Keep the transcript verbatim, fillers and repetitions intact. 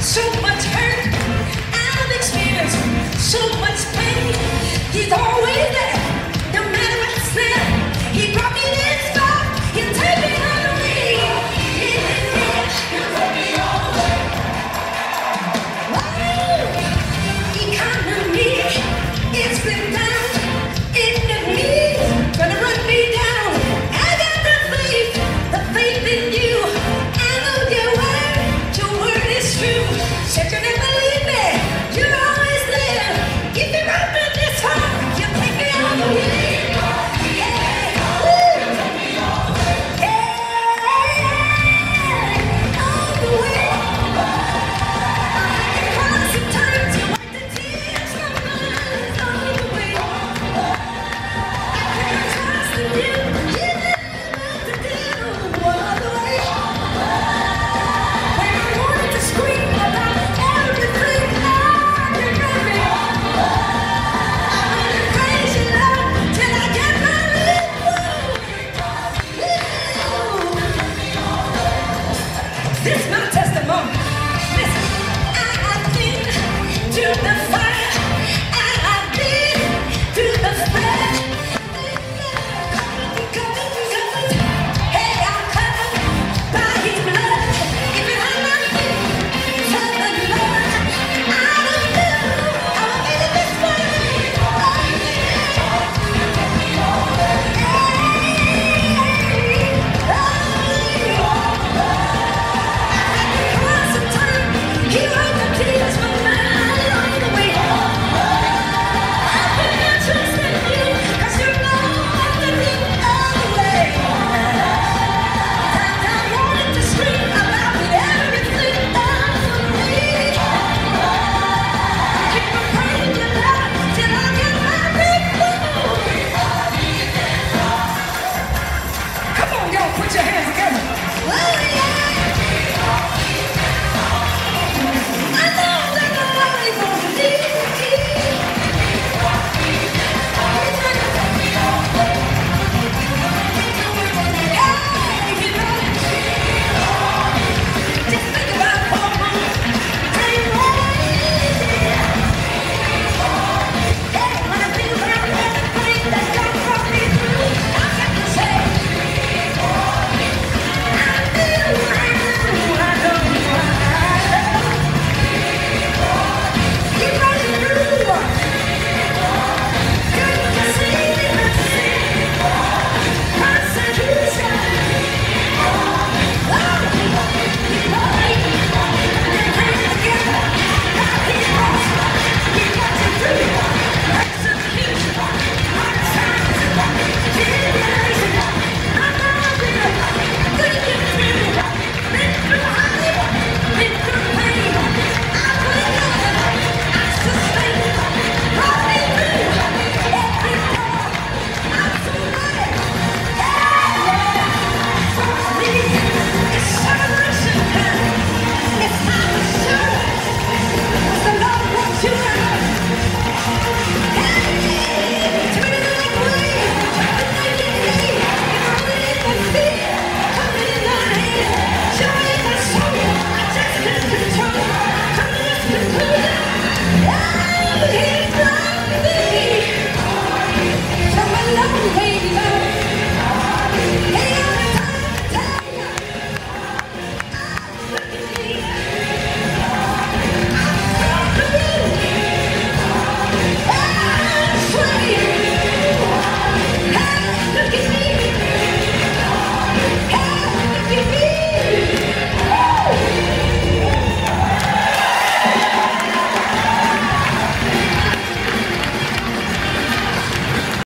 So much hurt, I've experienced so much pain. He's always there, no matter what's there. He brought me this far, he'll take me all the way. Yeah, he'll take me all the way. Whoa, economy, it's been down in the knees, gonna run me down. I got the faith, the faith in you. I know your word, your word is true. Said you never leave me, you're always there. If you run me this far, you'll take me all the way. This is my testimony. Listen, I have been to the fight.